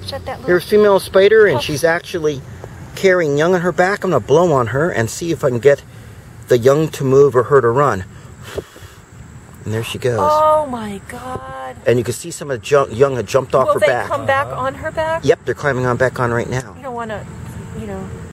watch out that little... Here's female spider, and she's actually carrying young on her back. I'm going to blow on her and see if I can get the young to move or her to run. And there she goes. Oh my God. And you can see some of the young had jumped off her back. Will they come back on her back? Yep, they're climbing on back on right now. You don't want to, you know...